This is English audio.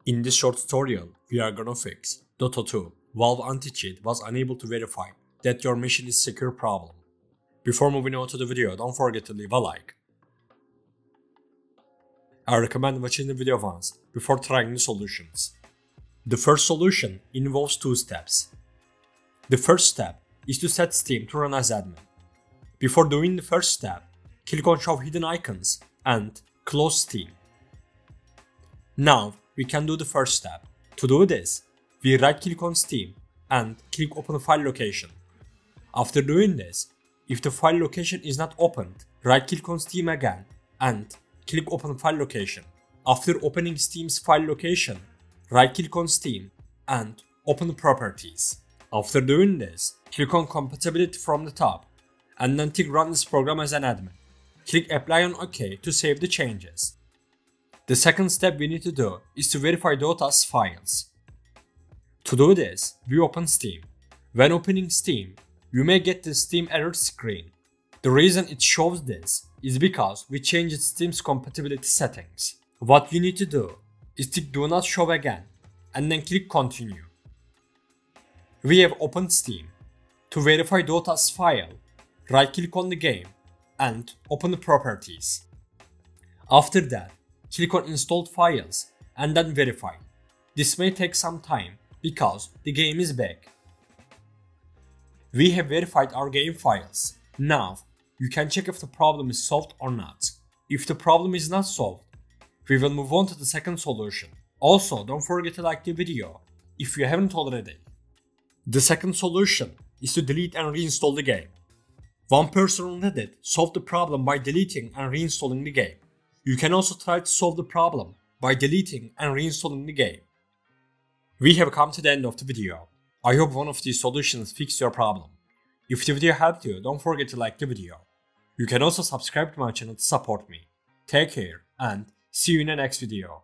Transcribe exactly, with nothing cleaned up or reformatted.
In this short tutorial, we are gonna fix Dota two Valve anti-cheat was unable to verify that your machine is secure problem. Before moving on to the video, don't forget to leave a like. I recommend watching the video once before trying the solutions. The first solution involves two steps. The first step is to set Steam to run as admin. Before doing the first step, click on Show Hidden Icons and close Steam. Now we can do the first step. To do this, we right click on Steam and click Open File Location. After doing this, if the file location is not opened, right click on Steam again and click Open File Location. After opening Steam's file location, right click on Steam and open Properties. After doing this, click on Compatibility from the top and then tick Run this program as an admin. Click Apply on OK to save the changes. The second step we need to do is to verify Dota's files. To do this, we open Steam. When opening Steam, you may get the Steam error screen. The reason it shows this is because we changed Steam's compatibility settings. What you need to do is tick Do Not Show again and then click Continue. We have opened Steam. To verify Dota's file, right click on the game and open the properties. After that, click on Installed Files and then Verify. This may take some time because the game is back. We have verified our game files. Now, you can check if the problem is solved or not. If the problem is not solved, we will move on to the second solution. Also, don't forget to like the video if you haven't already. The second solution is to delete and reinstall the game. One person on Reddit solved the problem by deleting and reinstalling the game. You can also try to solve the problem by deleting and reinstalling the game. We have come to the end of the video. I hope one of these solutions fixed your problem. If the video helped you, don't forget to like the video. You can also subscribe to my channel to support me. Take care and see you in the next video.